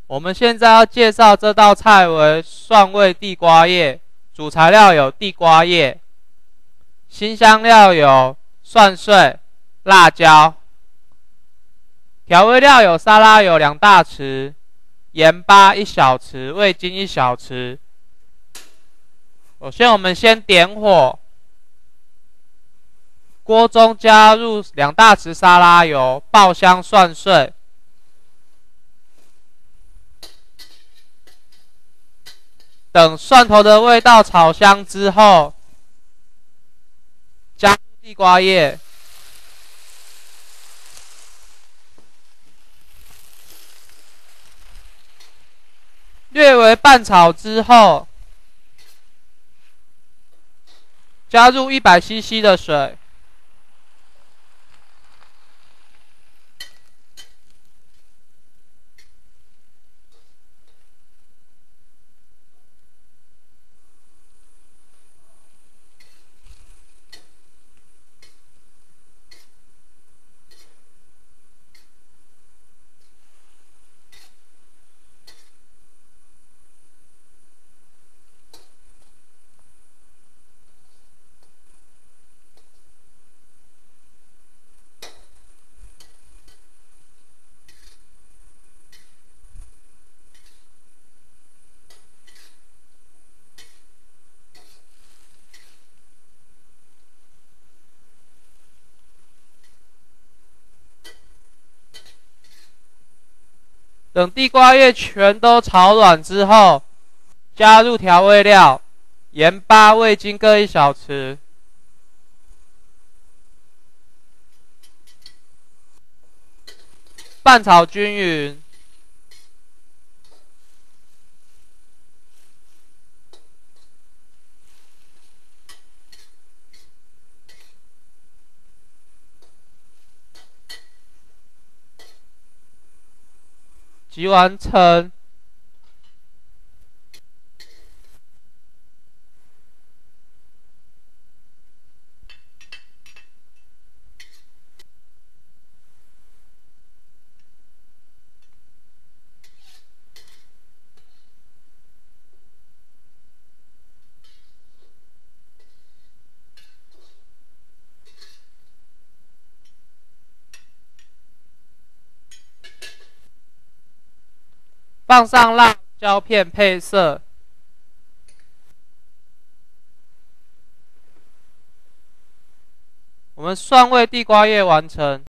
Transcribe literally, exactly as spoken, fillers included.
我们现在要介绍这道菜为蒜味地瓜叶，主材料有地瓜叶，辛香料有蒜碎、辣椒，调味料有沙拉油两大匙，盐巴一小匙，味精一小匙。首先，我们先点火，锅中加入两大匙沙拉油，爆香蒜碎。 等蒜头的味道炒香之后，加入地瓜叶，略为拌炒之后，加入一百 C C 的水，等地瓜叶全都炒软之后，加入调味料，盐巴、味精各一小匙，拌炒均匀。即完成。放上辣椒片配色，我们蒜味地瓜叶完成。